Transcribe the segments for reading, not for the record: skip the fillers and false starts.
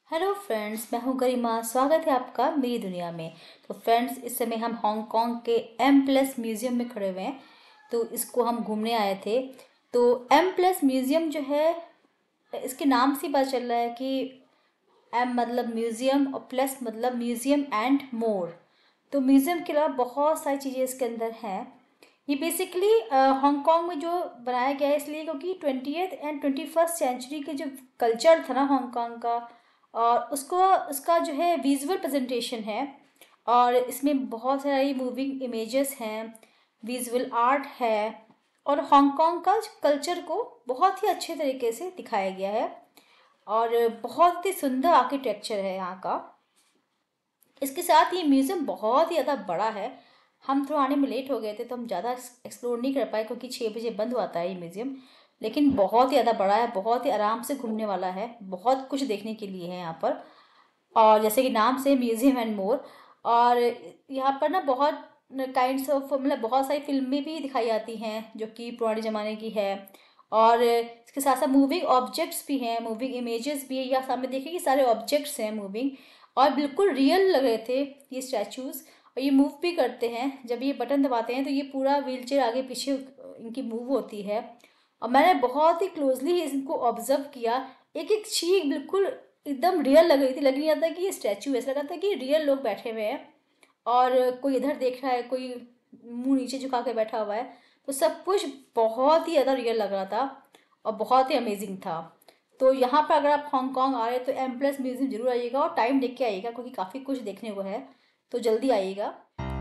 Hello friends, मैं हूं गरिमा। स्वागत है आपका मेरी दुनिया में। तो फ्रेंड्स, इस समय हम हांगकांग के एम प्लस म्यूज़ियम में खड़े हुए हैं। तो इसको हम घूमने आए थे। तो एम प्लस म्यूज़ियम जो है, इसके नाम से ही पता चल रहा है कि एम मतलब म्यूज़ियम और प्लस मतलब म्यूज़ियम एंड मोर। तो म्यूज़ियम के अलावा बहुत सारी चीज़ें इसके अंदर हैं। ये बेसिकली हांगकांग में जो बनाया गया है इसलिए क्योंकि 20th एंड 21st सेंचुरी के जो कल्चर था ना हांगकांग का, और उसको उसका जो है विजुअल प्रेजेंटेशन है। और इसमें बहुत सारी मूविंग इमेजेस हैं, विजुअल आर्ट है, और हांगकांग का कल्चर को बहुत ही अच्छे तरीके से दिखाया गया है। और बहुत ही सुंदर आर्किटेक्चर है यहाँ का। इसके साथ ये म्यूज़ियम बहुत ही ज़्यादा बड़ा है। हम थोड़ा आने में लेट हो गए थे तो हम ज़्यादा एक्सप्लोर नहीं कर पाए क्योंकि 6 बजे बंद होता है ये म्यूज़ियम। लेकिन बहुत ही ज़्यादा बड़ा है, बहुत ही आराम से घूमने वाला है, बहुत कुछ देखने के लिए है यहाँ पर। और जैसे कि नाम से म्यूज़ियम एंड मोर। और यहाँ पर ना बहुत काइंड्स ऑफ मतलब बहुत सारी फिल्में भी दिखाई जाती हैं जो कि पुराने ज़माने की है। और इसके साथ साथ मूविंग ऑब्जेक्ट्स भी हैं, मूविंग इमेजेस भी है। या सामने देखिए कि सारे ऑब्जेक्ट्स हैं मूविंग, और बिल्कुल रियल लग रहे थे ये स्टैचूज़। और ये मूव भी करते हैं, जब ये बटन दबाते हैं तो ये पूरा व्हीलचेयर आगे पीछे इनकी मूव होती है। और मैंने बहुत ही क्लोजली इनको ऑब्जर्व किया। एक एक चीज बिल्कुल एकदम रियल लग रही थी, लग नहीं रहा था कि ये स्टैचू, ऐसा लगा था कि रियल लोग बैठे हुए हैं। और कोई इधर देख रहा है, कोई मुंह नीचे झुका के बैठा हुआ है। तो सब कुछ बहुत ही ज़्यादा रियल लग रहा था और बहुत ही अमेजिंग था। तो यहाँ पर अगर आप हांगकांग आ रहे हैं तो एम प्लस म्यूजियम जरूर आइएगा और टाइम देख के आइएगा क्योंकि काफ़ी कुछ देखने को है। तो जल्दी आइएगा।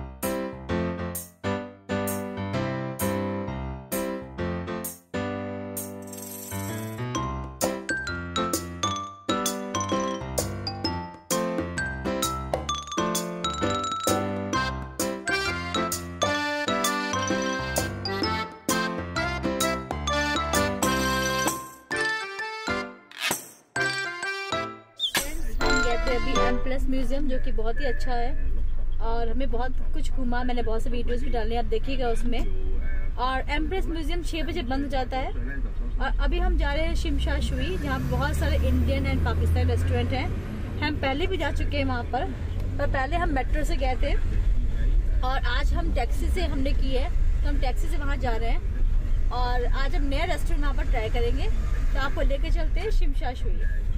हम गए थे अभी एम प्लस म्यूजियम जो कि बहुत ही अच्छा है और हमें बहुत कुछ घुमा। मैंने बहुत से वीडियोस भी डाले, आप देखिएगा उसमें। और एम प्लस म्यूजियम 6 बजे बंद हो जाता है। और अभी हम जा रहे हैं शिमशा शुई, जहाँ बहुत सारे इंडियन एंड पाकिस्तानी रेस्टोरेंट हैं। हम पहले भी जा चुके हैं वहाँ पर पहले हम मेट्रो से गए थे और आज हम टैक्सी से हमने की है, तो हम टैक्सी से वहाँ जा रहे हैं। और आज हम नया रेस्टोरेंट वहाँ पर ट्राई करेंगे, तो आपको लेके चलते हैं शिमशा शुई।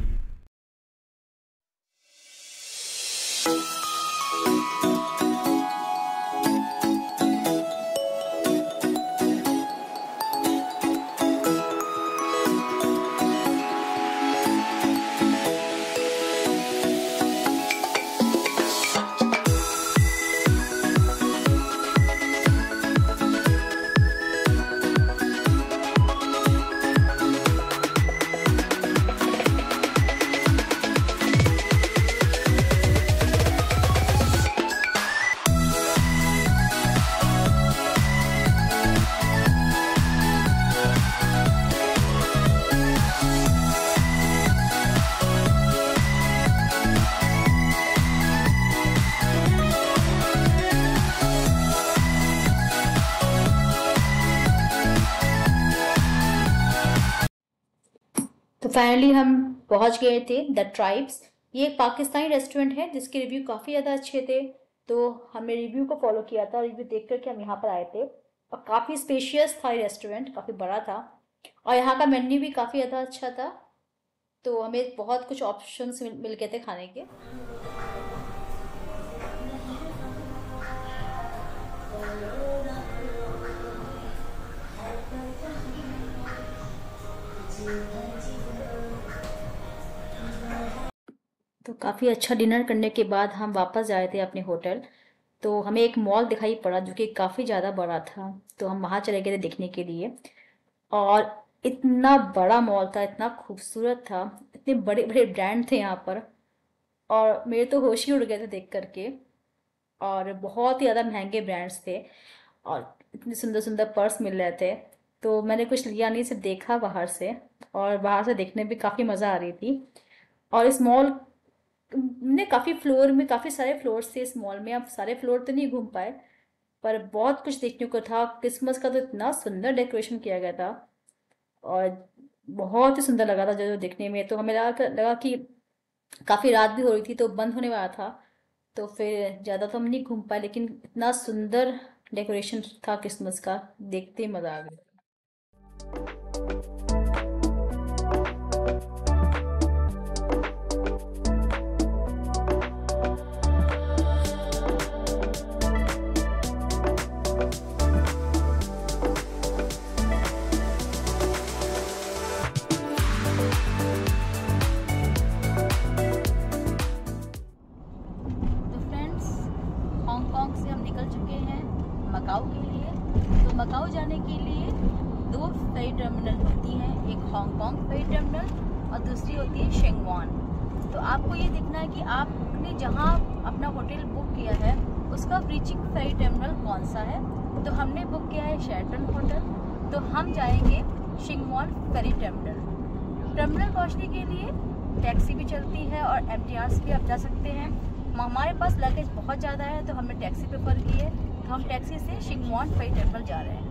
तो फाइनली हम पहुंच गए थे द ट्राइब्स। ये एक पाकिस्तानी रेस्टोरेंट है जिसके रिव्यू काफ़ी ज़्यादा अच्छे थे। तो हमने रिव्यू को फॉलो किया था और रिव्यू देख करके हम यहाँ पर आए थे। और काफ़ी स्पेशियस था ये रेस्टोरेंट, काफ़ी बड़ा था। और यहाँ का मेन्यू भी काफ़ी ज़्यादा अच्छा था। तो हमें बहुत कुछ ऑप्शंस मिल गए थे खाने के। तो काफ़ी अच्छा डिनर करने के बाद हम वापस आए थे अपने होटल। तो हमें एक मॉल दिखाई पड़ा जो कि काफ़ी ज़्यादा बड़ा था। तो हम वहाँ चले गए थे देखने के लिए। और इतना बड़ा मॉल था, इतना खूबसूरत था, इतने बड़े बड़े ब्रांड थे यहाँ पर। और मेरे तो होश ही उड़ गए थे देख करके। और बहुत ही ज़्यादा महंगे ब्रांड्स थे और इतने सुंदर सुंदर पर्स मिल रहे थे। तो मैंने कुछ लिया नहीं, सिर्फ देखा बाहर से। और बाहर से देखने में भी काफ़ी मज़ा आ रही थी। और इस मॉल ने काफ़ी फ्लोर में, काफ़ी सारे फ्लोर्स थे इस मॉल में। अब सारे फ्लोर तो नहीं घूम पाए पर बहुत कुछ देखने को था। क्रिसमस का तो इतना सुंदर डेकोरेशन किया गया था और बहुत ही सुंदर लगा था जो जो देखने में। तो हमें लगा कि काफ़ी रात भी हो रही थी तो बंद होने वाला था, तो फिर ज़्यादा तो हम नहीं घूम पाए, लेकिन इतना सुंदर डेकोरेशन था क्रिसमस का, देखते ही मज़ा आ गया। तो फ्रेंड्स, हांगकांग से हम निकल चुके हैं मकाऊ के लिए। तो मकाऊ जाने के लिए दो फेरी टर्मिनल होती हैं, एक हांगकांग फेरी टर्मिनल और दूसरी होती है शेंगवान। तो आपको ये देखना है कि आपने जहाँ अपना होटल बुक किया है उसका रीचिंग फेरी टर्मिनल कौन सा है। तो हमने बुक किया है शेरटन होटल, तो हम जाएंगे शेंगवान फेरी टर्मिनल। टर्मिनल पहुँचने के लिए टैक्सी भी चलती है और MTRs भी आप जा सकते हैं। हमारे पास लगेज बहुत ज़्यादा है तो हमने टैक्सी प्रेफर की है, तो हम टैक्सी से शेंगवान फेरी टर्मिनल जा रहे हैं।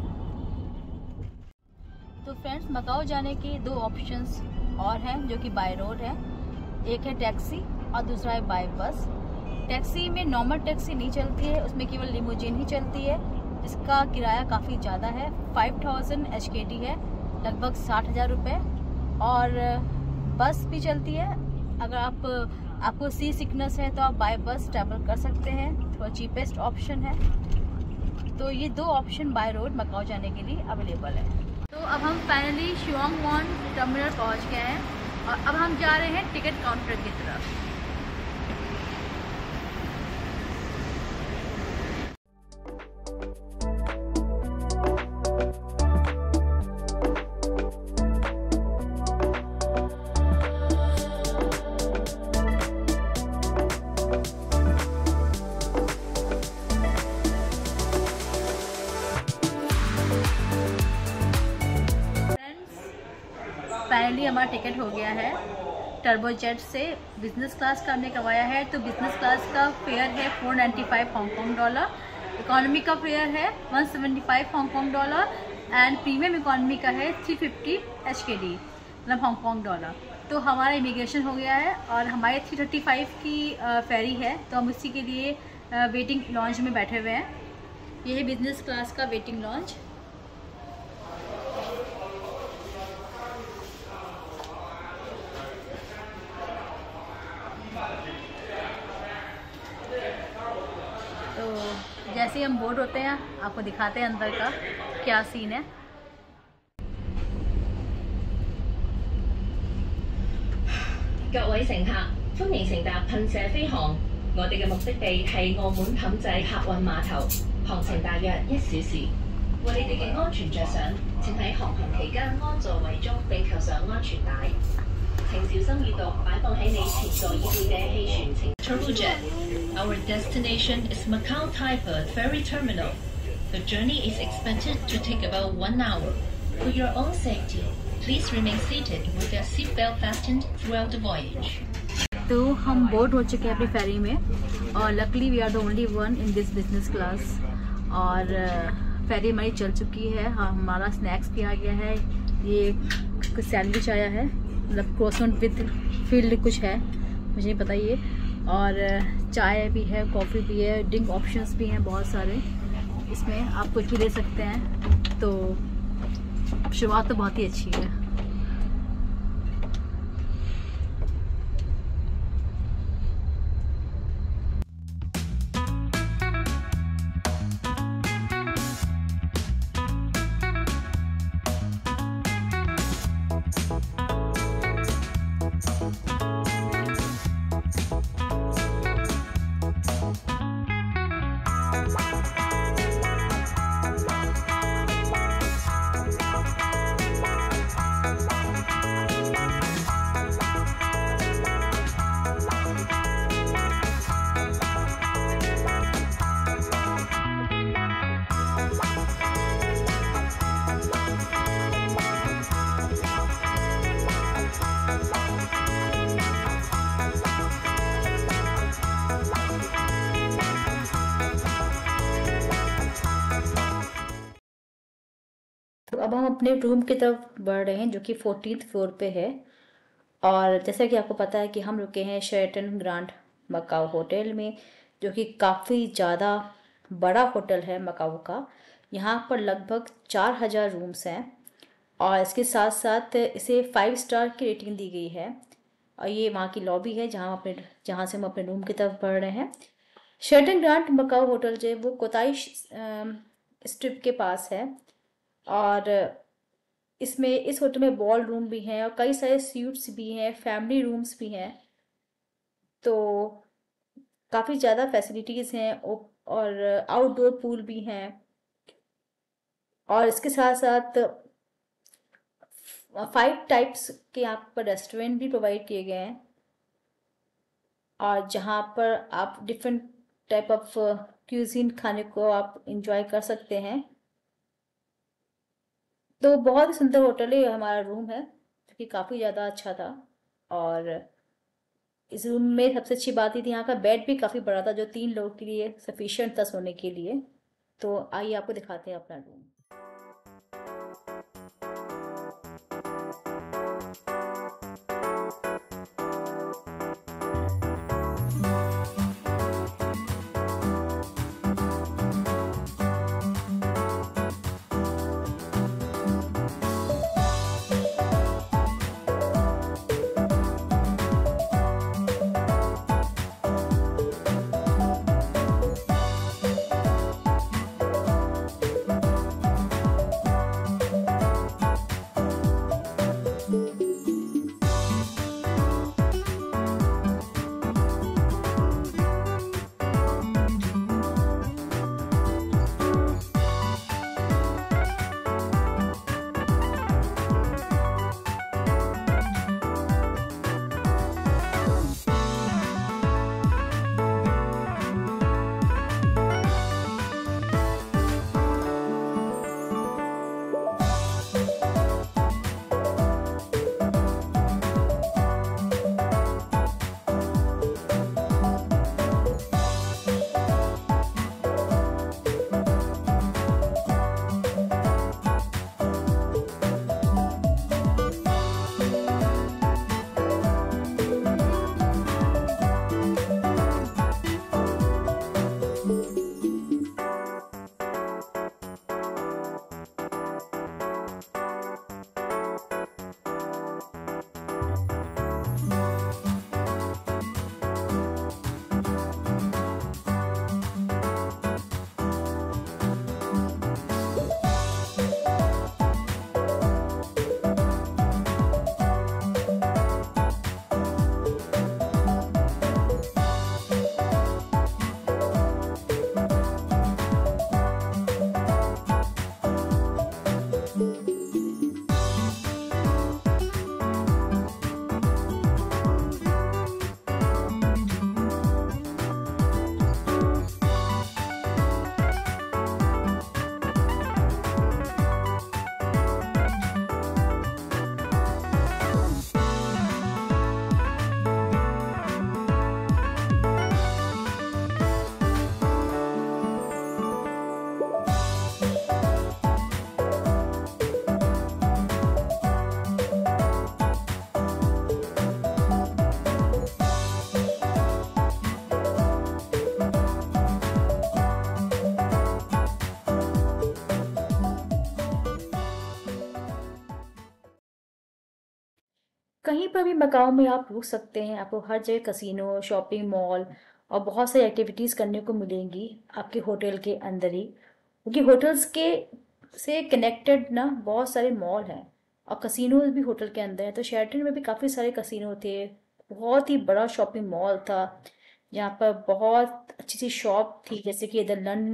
तो फ्रेंड्स, मकाऊ जाने के दो ऑप्शंस और हैं जो कि बाय रोड है, एक है टैक्सी और दूसरा है बाय बस। टैक्सी में नॉर्मल टैक्सी नहीं चलती है, उसमें केवल लिमोजिन ही चलती है, जिसका किराया काफ़ी ज़्यादा है, 5000 HKD है, लगभग 60,000 रुपये। और बस भी चलती है, अगर आपको सी सिकनेस है तो आप बाय बस ट्रैवल कर सकते हैं, थोड़ा चीपेस्ट ऑप्शन है। तो ये दो ऑप्शन बाय रोड मकाऊ जाने के लिए अवेलेबल है। तो अब हम फाइनली शेंगवान टर्मिनल पहुंच गए हैं और अब हम जा रहे हैं टिकट काउंटर की तरफ। फाइनली हमारा टिकट हो गया है टर्बोजेट से। बिजनेस क्लास का हमने करवाया है, तो बिजनेस क्लास का फेयर है 495 हांगकांग डॉलर, इकोनॉमी का फेयर है 175 Hong Kong dollar and premium economy का है 350 HKD, मतलब हांगकांग डॉलर। तो हमारा इमिग्रेशन हो गया है और हमारे 335 की फेरी है, तो हम उसी के लिए वेटिंग लॉन्च में बैठे हुए हैं। ये है बिजनेस क्लास का वेटिंग लॉन्च। तो जैसे ही हम बोर्ड होते हैं आपको दिखाते हैं अंदर का क्या सीन है। 各位乘客，歡迎乘搭噴射飛航。我哋嘅目的地係澳門氹仔客運碼頭，航程大約1小時。為你哋嘅安全着想，請喺航行期間安坐位中並扣上安全帶。請小心閱讀擺放喺你前座椅背嘅氣旋程。Turbojet, our destination is Macau Taipei Ferry Terminal. The journey is expected to take about 1 hour. For your own safety, please remain seated with your seatbelt fastened throughout the voyage. तो हम board हो चुके हैं अपनी ferry में और luckily we are the only one in this business class. और ferry हमारी चल चुकी है, हाँ हमारा स्नैक्स भी आ गया है, ये कुछ सैंडविच आया है, मतलब क्रोसेंट विद फील्ड कुछ है, मुझे नहीं पता ये। और चाय भी है, कॉफ़ी भी है, ड्रिंक ऑप्शंस भी हैं बहुत सारे, इसमें आप कुछ भी ले सकते हैं। तो शुरुआत तो बहुत ही अच्छी है। तो अब हम अपने रूम की तरफ बढ़ रहे हैं जो कि 14th फ्लोर पे है। और जैसा कि आपको पता है कि हम रुके हैं शेरेटन ग्रैंड मकाओ होटल में, जो कि काफ़ी ज़्यादा बड़ा होटल है मकाओ का। यहाँ पर लगभग 4000 रूम्स हैं और इसके साथ साथ इसे 5 स्टार की रेटिंग दी गई है। और ये वहाँ की लॉबी है जहाँ से हम अपने रूम की तरफ बढ़ रहे हैं। शेरेटन ग्रैंड मकाओ होटल जो है वो कोताई स्ट्रिप के पास है और इस होटल में बॉल रूम भी हैं और कई सारे स्यूट्स भी हैं, फैमिली रूम्स भी हैं। तो काफ़ी ज़्यादा फैसिलिटीज़ हैं और आउटडोर पूल भी हैं और इसके साथ साथ 5 टाइप्स के यहाँ पर रेस्टोरेंट भी प्रोवाइड किए गए हैं और जहाँ पर आप डिफरेंट टाइप ऑफ क्यूजीन खाने को आप इंजॉय कर सकते हैं। तो बहुत ही सुंदर होटल है, हमारा रूम है जो कि काफ़ी ज़्यादा अच्छा था। और इस रूम में सबसे अच्छी बात ये थी, यहाँ का बेड भी काफ़ी बड़ा था जो 3 लोगों के लिए सफिशिएंट था सोने के लिए। तो आइए आपको दिखाते हैं अपना रूम। कहीं पर भी मकाओ में आप रुक सकते हैं, आपको हर जगह कसिनो, शॉपिंग मॉल और बहुत सारी एक्टिविटीज़ करने को मिलेंगी आपके होटल के अंदर ही, क्योंकि होटल्स के से कनेक्टेड ना बहुत सारे मॉल हैं और कसिनोज भी होटल के अंदर हैं। तो शेरेटन में भी काफ़ी सारे कसिनो थे, बहुत ही बड़ा शॉपिंग मॉल था जहाँ पर बहुत अच्छी सी शॉप थी, जैसे कि the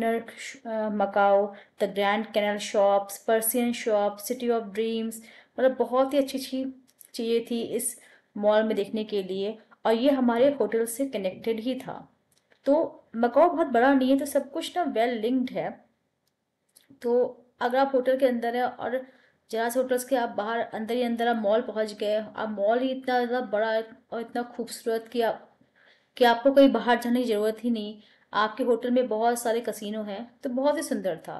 Londoner Macao, the Grand Canal Shops, Persian shop, City of Dreams. मतलब बहुत ही अच्छी अच्छी चीज़ें थी इस मॉल में देखने के लिए और ये हमारे होटल से कनेक्टेड ही था। तो मकाओ बहुत बड़ा नहीं है, तो सब कुछ ना वेल लिंक्ड है। तो अगर आप होटल के अंदर है और जहाँ से होटल्स के आप बाहर अंदर ही अंदर आप मॉल पहुँच गए, आप मॉल ही इतना ज़्यादा बड़ा है और इतना खूबसूरत कि आपको कहीं बाहर जाने की ज़रूरत ही नहीं, आपके होटल में बहुत सारे कसिनो हैं। तो बहुत ही सुंदर था।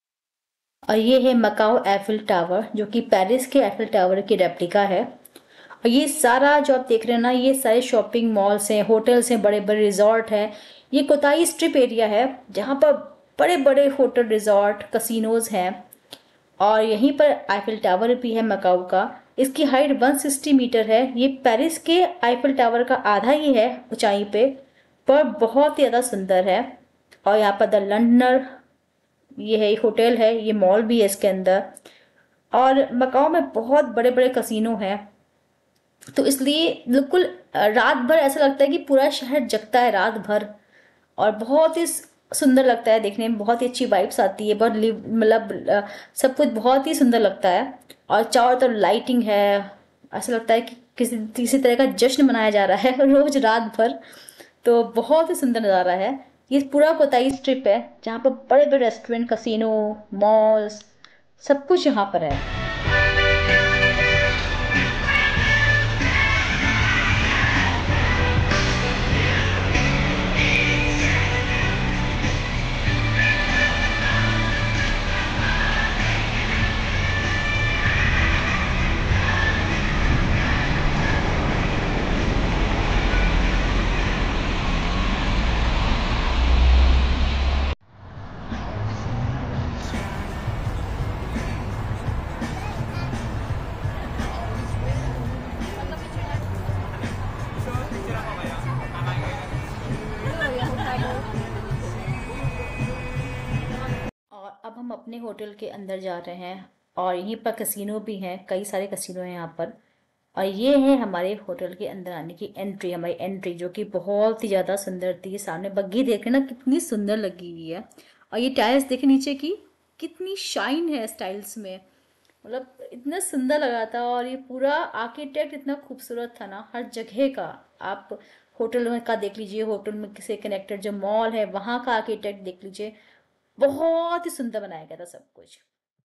और ये है मकाओ एफिल टावर, जो कि पेरिस के एफिल टावर की रेप्लिका है और ये सारा जो आप देख रहे हैं ना, ये सारे शॉपिंग मॉल्स हैं, होटल्स हैं, बड़े बड़े रिजॉर्ट हैं। ये कोताई स्ट्रिप एरिया है जहाँ पर बड़े बड़े होटल, रिजॉर्ट, कसिनोज हैं। और यहीं पर आईफिल टावर भी है मकाऊ का। इसकी हाइट 160 मीटर है। ये पेरिस के आईफिल टावर का आधा ही है ऊंचाई पे, पर बहुत ही ज़्यादा सुंदर है। और यहाँ पर द लंडनर, ये है होटल है, ये मॉल भी है इसके अंदर। और मकाऊ में बहुत बड़े बड़े कसिनो हैं, तो इसलिए बिल्कुल रात भर ऐसा लगता है कि पूरा शहर जगता है रात भर। और बहुत ही सुंदर लगता है देखने में, बहुत ही अच्छी वाइब्स आती है, बहुत मतलब सब कुछ बहुत ही सुंदर लगता है। और चारों तरफ लाइटिंग है, ऐसा लगता है कि किसी तरह का जश्न मनाया जा रहा है रोज रात भर। तो बहुत ही सुंदर नज़ारा है। ये पूरा कोताई स्ट्रिप है जहाँ पर बड़े बड़े रेस्टोरेंट, कसिनो, मॉल्स, सब कुछ यहाँ पर है। और अब हम अपने होटल के अंदर जा रहे हैं और यहीं पर कसिनो भी हैं, कई सारे कसिनो हैं यहाँ पर। और ये है हमारे होटल के अंदर आने की एंट्री, हमारी एंट्री, जो कि बहुत ही ज़्यादा सुंदर थी। सामने बग्गी देखे ना, कितनी सुंदर लगी हुई है। और ये टाइल्स देखे नीचे की, कितनी शाइन है इस टाइल्स में, मतलब इतना सुंदर लगा था। और ये पूरा आर्किटेक्ट इतना खूबसूरत था ना, हर जगह का। आप होटल में का देख लीजिए, होटल में से कनेक्टेड जो मॉल है वहाँ का आर्किटेक्ट देख लीजिए, बहुत ही सुंदर बनाया गया था सब कुछ।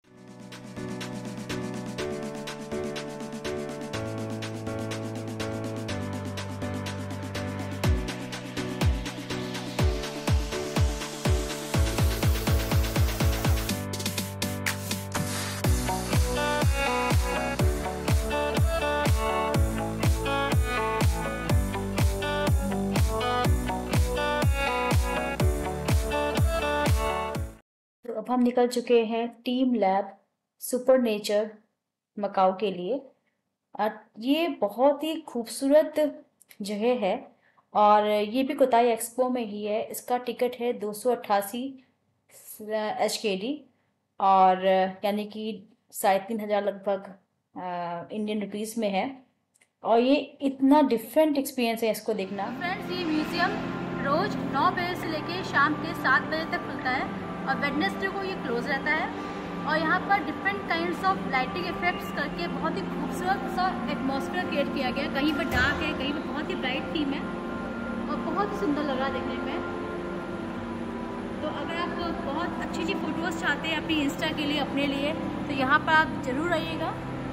तो अब हम निकल चुके हैं team lab super nature Macau के लिए। और ये बहुत ही खूबसूरत जगह है और ये भी कोताई एक्सपो में ही है। इसका टिकट है 288 HKD, और यानी कि 3500 लगभग इंडियन रुपीस में है। और ये इतना डिफरेंट एक्सपीरियंस है इसको देखना। फ्रेंड्स, ये म्यूज़ियम रोज़ 9 बजे से लेके शाम के 7 बजे तक खुलता है और वेडनेसडे को ये क्लोज रहता है। और यहाँ पर different kinds of lighting effects करके बहुत ही खूबसूरत सा एटमॉस्फेयर क्रिएट किया गया। कहीं पर डार्क है, कहीं पर बहुत ही ब्राइट थीम है और बहुत ही सुंदर लगा देखने में। तो अगर आप बहुत अच्छी अच्छी फ़ोटोज़ चाहते हैं अपनी इंस्टा के लिए, अपने लिए, तो यहाँ पर आप ज़रूर आइएगा।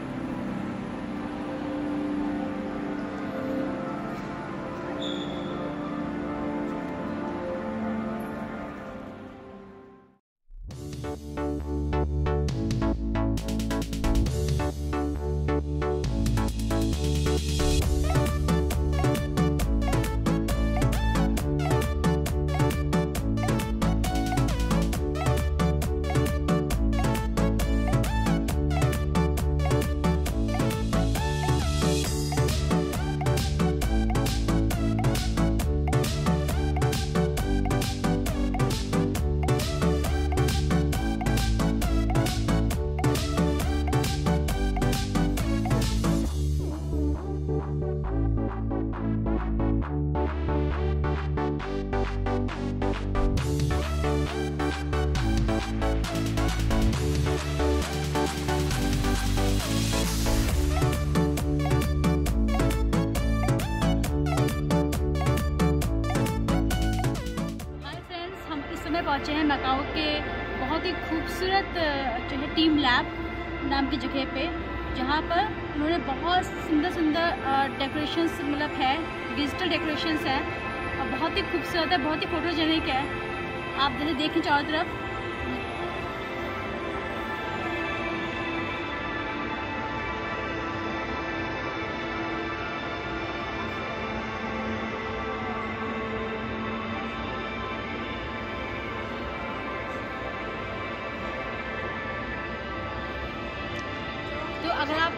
पहुँचे हैं मकाऊ के बहुत ही खूबसूरत जो है टीम लैब नाम की जगह पे, जहाँ पर उन्होंने बहुत सुंदर सुंदर डेकोरेशंस मतलब है, डिजिटल डेकोरेशंस है और बहुत ही खूबसूरत है, बहुत ही फोटोजेनिक है। आप जैसे देखें चारों तरफ,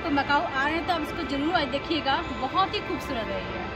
तो मकाऊ आ रहे हैं तो आप इसको ज़रूर देखिएगा, बहुत ही खूबसूरत है ये।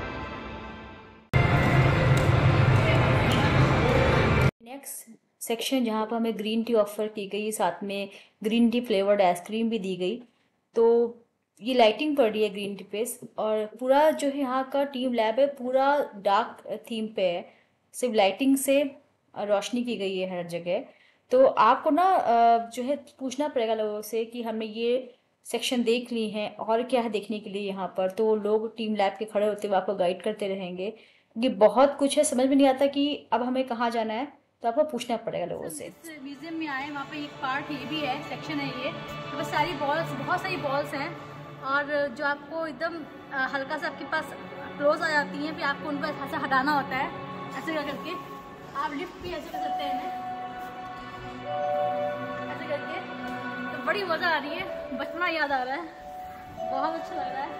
नेक्स्ट सेक्शन जहाँ पर हमें ग्रीन टी ऑफ़र की गई, साथ में ग्रीन टी फ्लेवर्ड आइसक्रीम भी दी गई। तो ये लाइटिंग पड़ रही है ग्रीन टी पे, और पूरा जो है यहाँ का टीम लैब है पूरा डार्क थीम पे है, सिर्फ लाइटिंग से रोशनी की गई है हर जगह। तो आपको ना जो है पूछना पड़ेगा लोगों से कि हमने ये सेक्शन देख ली हैं और क्या है देखने के लिए यहाँ पर। तो लोग टीम लैब के खड़े होते हुए आपको गाइड करते रहेंगे, क्योंकि बहुत कुछ है, समझ में नहीं आता कि अब हमें कहाँ जाना है, तो आपको पूछना पड़ेगा लोगों से। जिस म्यूजियम में आए वहाँ पे एक पार्ट ये भी है, सेक्शन है ये, तो बस सारी बॉल्स, बहुत सारी बॉल्स हैं, और जो आपको एकदम हल्का सा आपके पास क्लोज आ जाती हैं, फिर आपको उनको ऐसा हटाना होता है, ऐसे करके आप लिफ्ट भी ऐसे कर सकते हैं ऐसे करके। तो बड़ी मज़ा आ रही है, बचपना याद आ रहा है, बहुत अच्छा लग रहा है।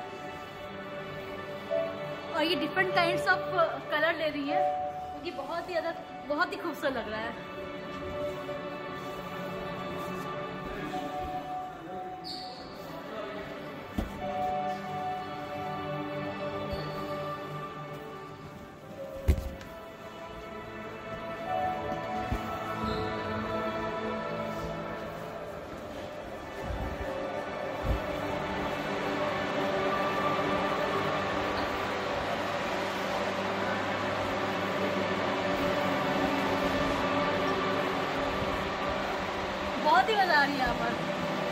और ये डिफरेंट काइंड्स ऑफ कलर ले रही है, क्योंकि बहुत ही खूबसूरत लग रहा है। बहुत ही मज़ा आ रही है यहाँ पर।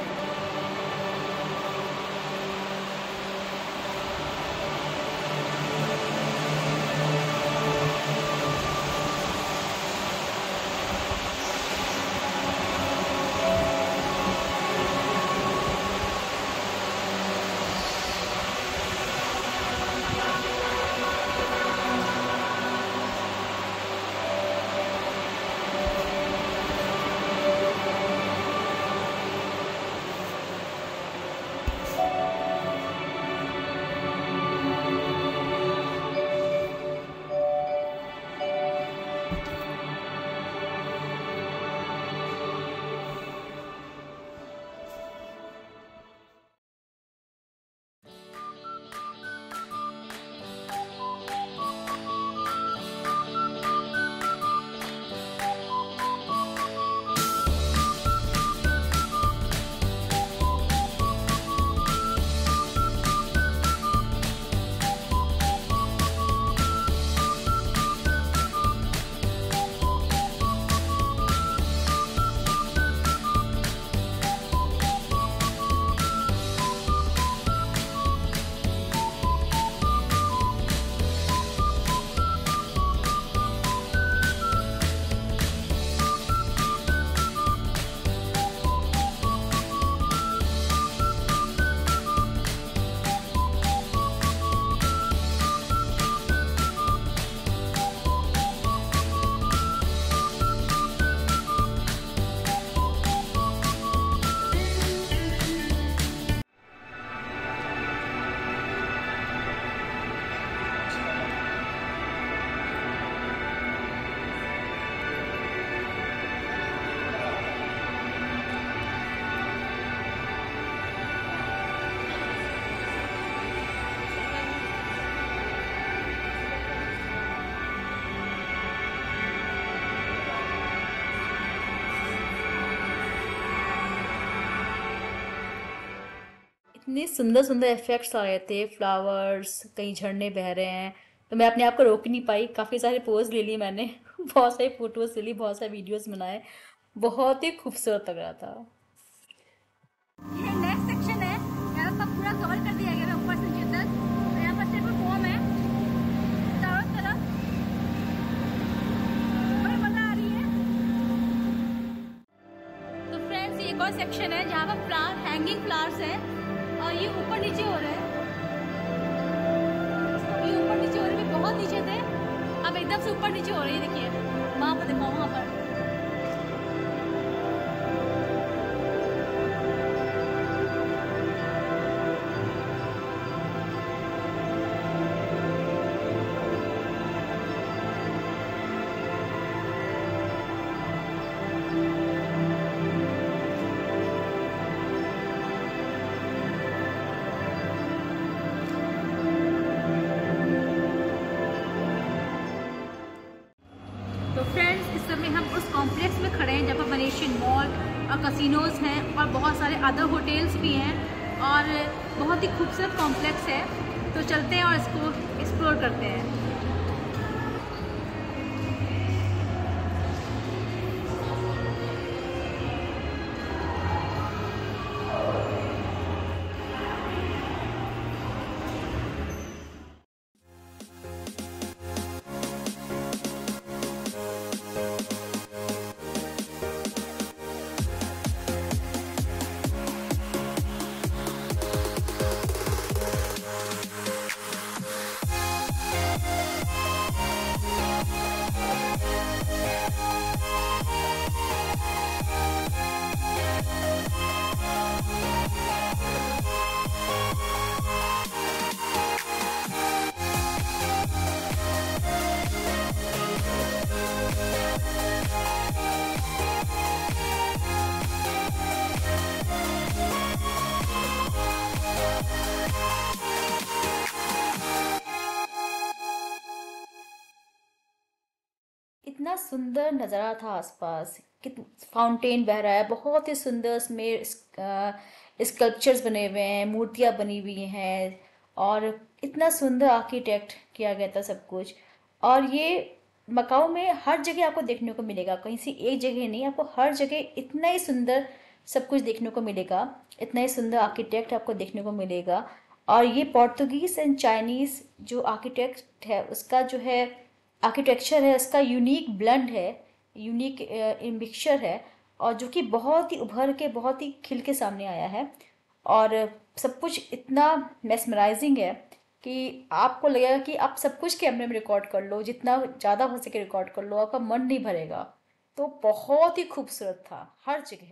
इतने सुंदर सुंदर इफेक्ट्स आ रहे थे, फ्लावर्स, कहीं झरने बह रहे हैं, तो मैं अपने आप को रोक नहीं पाई, काफ़ी सारे पोज ले लिए मैंने बहुत सारी फोटोज ले ली, बहुत सारे वीडियोस बनाए, बहुत ही खूबसूरत लग रहा था। ये नेक्स्ट सेक्शन है, यहाँ पर पूरा कवर कर दिया गया है ऊपर से नीचे तक। तो यहाँ पर सिर्फ फॉर्म है चारों तरफ, बड़ी मजा आ रही है। तो फ्रेंड्स, ये एक और सेक्शन है जहाँ पर फ्लावर, हैंगिंग फ्लावर्स हैं, और ये ऊपर नीचे हो रहे हैं, ये ऊपर नीचे हो रहे हैं, बहुत नीचे थे, अब एकदम से ऊपर नीचे हो रही है। देखिए वहाँ पर, देखो वहाँ पर। समय हम उस कॉम्प्लेक्स में खड़े हैं जहाँ पर वेनेशियन मॉल और कसिनोज़ हैं और बहुत सारे अदर होटल्स भी हैं और बहुत ही खूबसूरत कॉम्प्लेक्स है। तो चलते हैं और इसको एक्सप्लोर करते हैं। इतना सुंदर नज़ारा था आसपास, कित फाउंटेन बह रहा है, बहुत ही सुंदर इसमें स्कल्पचर्स बने हुए हैं, मूर्तियाँ बनी हुई हैं और इतना सुंदर आर्किटेक्ट किया गया था सब कुछ। और ये मकाऊ में हर जगह आपको देखने को मिलेगा, कहीं से एक जगह नहीं, आपको हर जगह इतना ही सुंदर सब कुछ देखने को मिलेगा, इतना ही सुंदर आर्किटेक्ट आपको देखने को मिलेगा। और ये पोर्तुगीज़ एंड चाइनीज़ जो आर्किटेक्ट है उसका जो है आर्किटेक्चर है, इसका यूनिक ब्लेंड है, यूनिक मिक्सचर है और जो कि बहुत ही उभर के बहुत ही खिल के सामने आया है। और सब कुछ इतना मेस्मराइजिंग है कि आपको लगेगा कि आप सब कुछ कैमरे में रिकॉर्ड कर लो, जितना ज़्यादा हो सके रिकॉर्ड कर लो, आपका मन नहीं भरेगा। तो बहुत ही खूबसूरत था हर जगह।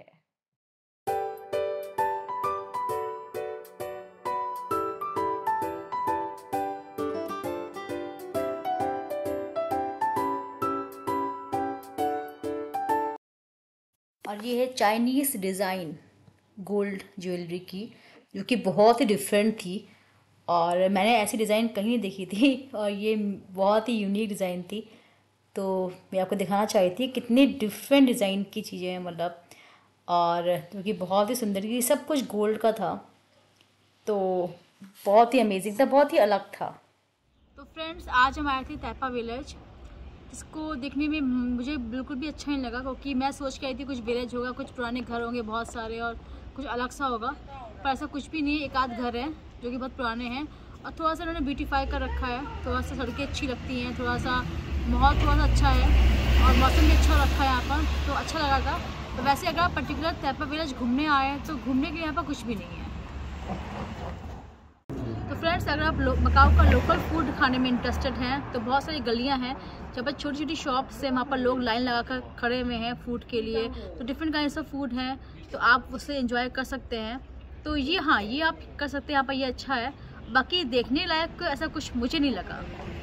और ये है चाइनीज़ डिज़ाइन गोल्ड ज्वेलरी की, जो कि बहुत ही डिफरेंट थी और मैंने ऐसी डिज़ाइन कहीं नहीं देखी थी और ये बहुत ही यूनिक डिज़ाइन थी। तो मैं आपको दिखाना चाही थी कितनी डिफरेंट डिज़ाइन की चीज़ें हैं मतलब, और क्योंकि बहुत ही सुंदर थी, सब कुछ गोल्ड का था, तो बहुत ही अमेजिंग था, बहुत ही अलग था। तो फ्रेंड्स, आज हम आए थे तैपा विलेज, इसको देखने में मुझे बिल्कुल भी अच्छा नहीं लगा क्योंकि मैं सोच के आई थी कुछ विलेज होगा, कुछ पुराने घर होंगे बहुत सारे और कुछ अलग सा होगा, पर ऐसा कुछ भी नहीं है। एक आध घर है जो कि बहुत पुराने हैं और थोड़ा सा उन्होंने ब्यूटीफाई कर रखा है, थोड़ा सा सड़कें अच्छी लगती हैं, थोड़ा सा माहौल थोड़ा सा अच्छा है और मौसम भी अच्छा रखा है यहाँ पर, तो अच्छा लगा था। तो वैसे अगर आप पर्टिकुलर तैपा विलेज घूमने आए तो घूमने के यहाँ पर कुछ भी नहीं है। तो फ्रेंड्स, अगर आप मकाऊ का लोकल फूड खाने में इंटरेस्टेड हैं तो बहुत सारी गलियां हैं जहाँ पर छोटी छोटी शॉप्स हैं, वहाँ पर लोग लाइन लगा कर खड़े हुए हैं फूड के लिए, तो डिफरेंट काइंड्स ऑफ फूड हैं, तो आप उससे एंजॉय कर सकते हैं। तो ये हाँ, ये आप कर सकते हैं यहाँ पर, ये अच्छा है। बाकी देखने लायक ऐसा कुछ मुझे नहीं लगा।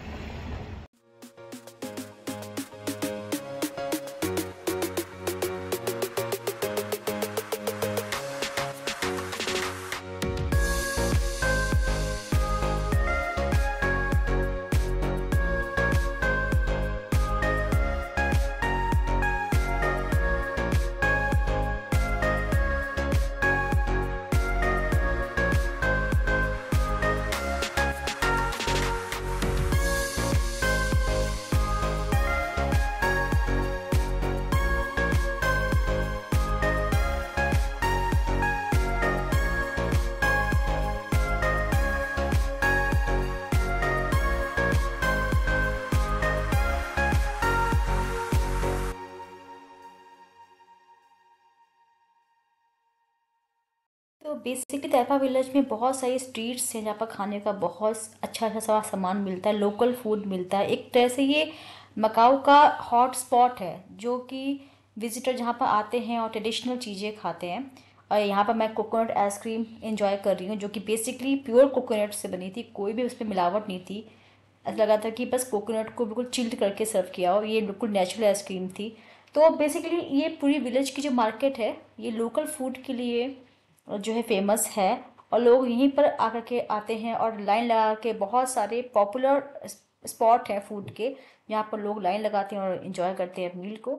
तो बेसिकली तैपा विलेज में बहुत सारी स्ट्रीट्स हैं जहाँ पर खाने का बहुत अच्छा अच्छा सामान मिलता है, लोकल फूड मिलता है। एक तरह से ये मकाऊ का हॉट स्पॉट है जो कि विजिटर जहाँ पर आते हैं और ट्रेडिशनल चीज़ें खाते हैं। और यहाँ पर मैं कोकोनट आइसक्रीम एंजॉय कर रही हूँ जो कि बेसिकली प्योर कोकोनट से बनी थी, कोई भी उसमें मिलावट नहीं थी। ऐसा लगा था कि बस कोकोनट को बिल्कुल चिल्ड करके सर्व किया हो, ये बिल्कुल नेचुरल आइसक्रीम थी। तो बेसिकली ये पूरी विलेज की जो मार्केट है ये लोकल फूड के लिए जो है फेमस है और लोग यहीं पर आकर के आते हैं और लाइन लगा के बहुत सारे पॉपुलर स्पॉट है फूड के, यहाँ पर लोग लाइन लगाते हैं और एंजॉय करते हैं मील को।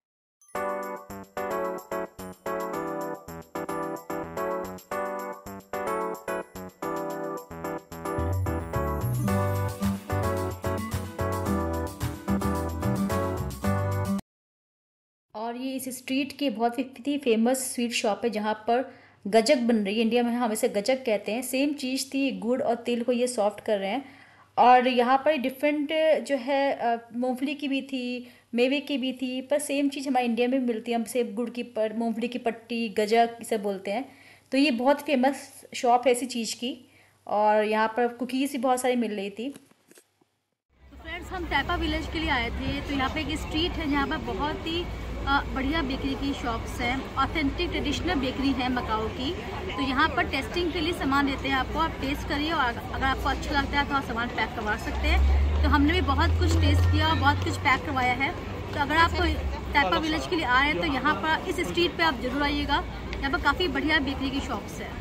और ये इस स्ट्रीट की बहुत ही फेमस स्वीट शॉप है जहाँ पर गजक बन रही है। इंडिया में हम इसे गजक कहते हैं। सेम चीज़ थी, गुड़ और तिल को ये सॉफ्ट कर रहे हैं। और यहाँ पर डिफरेंट जो है मूंगफली की भी थी, मेवे की भी थी, पर सेम चीज़ हमारे इंडिया में भी मिलती है। हम सेब गुड़ की मूंगफली की पट्टी, गजक इसे बोलते हैं। तो ये बहुत फेमस शॉप है इसी चीज़ की। और यहाँ पर कुकीज़ भी बहुत सारी मिल रही थी। तो फ्रेंड्स, हम टैपा विलेज के लिए आए थे। तो यहाँ पे एक स्ट्रीट है जहाँ पर बहुत ही बढ़िया बेकरी की शॉप्स हैं। ऑथेंटिक ट्रेडिशनल बेकरी है मकाओ की। तो यहाँ पर टेस्टिंग के लिए सामान देते हैं आपको, आप टेस्ट करिए और अगर आपको अच्छा लगता है तो आप सामान पैक करवा सकते हैं। तो हमने भी बहुत कुछ टेस्ट किया और बहुत कुछ पैक करवाया है। तो अगर आप टैपा विलेज के लिए आ रहे हैं तो यहाँ पर इस स्ट्रीट पर आप जरूर आइएगा। यहाँ पर काफ़ी बढ़िया बेकरी की शॉप्स है।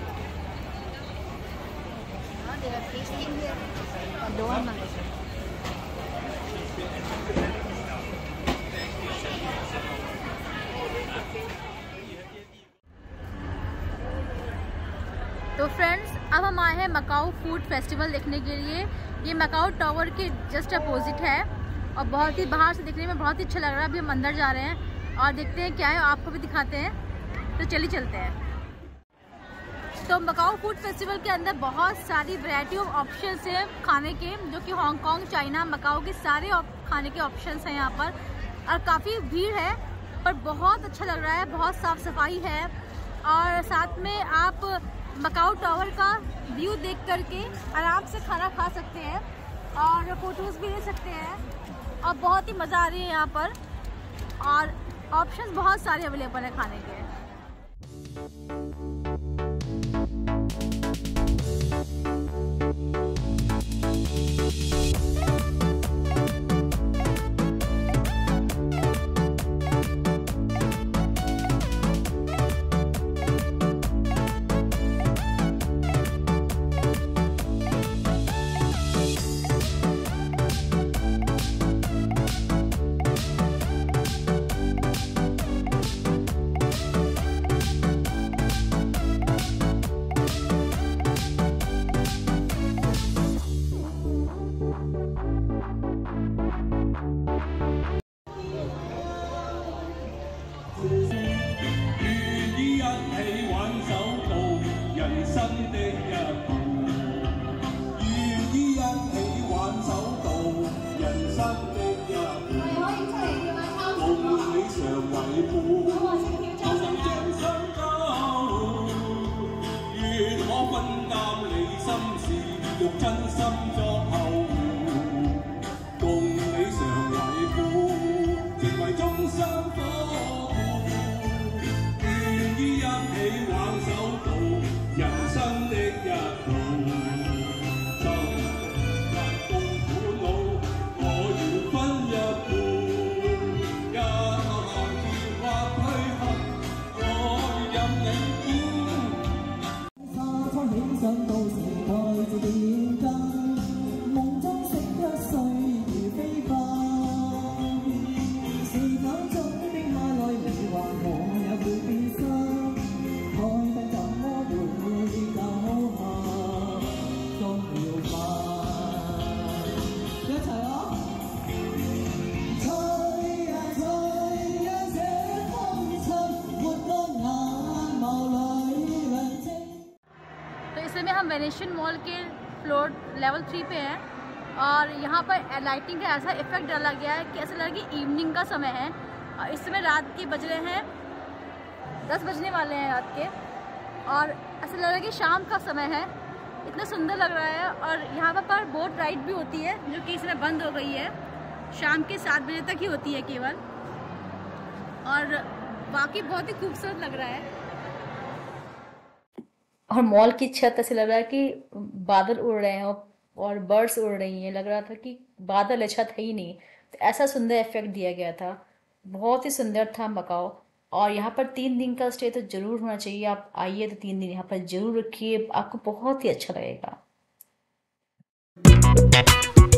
तो फ्रेंड्स, अब हम आए हैं मकाओ फूड फेस्टिवल देखने के लिए। ये मकाओ टावर के जस्ट अपोजिट है और बहुत ही बाहर से दिखने में बहुत ही अच्छा लग रहा है। अभी हम अंदर जा रहे हैं और देखते हैं क्या है, आपको भी दिखाते हैं। तो चलिए चलते हैं। तो मकाओ फूड फेस्टिवल के अंदर बहुत सारी वैरायटी ऑफ ऑप्शंस हैं खाने के, जो कि हांगकांग, चाइना, मकाओ के सारे खाने के ऑप्शंस हैं यहाँ पर। और काफ़ी भीड़ है पर बहुत अच्छा लग रहा है, बहुत साफ़ सफाई है। और साथ में आप मकाओ टावर का व्यू देख करके आराम से खाना खा सकते हैं और फोटोज़ भी ले सकते हैं। और बहुत ही मज़ा आ रही है यहाँ पर और ऑप्शंस बहुत सारे अवेलेबल हैं खाने के। हम वेनेशियन मॉल के फ्लोर लेवल 3 पे हैं और यहाँ पर लाइटिंग का ऐसा इफेक्ट डाला गया है कि ऐसा लग रहा है कि इवनिंग का समय है। और इस समय रात के बज रहे हैं 10 बजने वाले हैं रात के, और ऐसा लग रहा है कि शाम का समय है। इतना सुंदर लग रहा है। और यहाँ पर बोट राइड भी होती है जो कि इसमें बंद हो गई है, शाम के 7 बजे तक ही होती है केवल। और बाकी बहुत ही खूबसूरत लग रहा है। और मॉल की छत ऐसे लग रहा है कि बादल उड़ रहे हैं और बर्ड्स उड़ रही हैं। लग रहा था कि बादल है, छत है ही नहीं। तो ऐसा सुंदर इफेक्ट दिया गया था, बहुत ही सुंदर था मकाओ। और यहाँ पर 3 दिन का स्टे तो ज़रूर होना चाहिए। आप आइए तो 3 दिन यहाँ पर ज़रूर रखिए, आपको बहुत ही अच्छा लगेगा।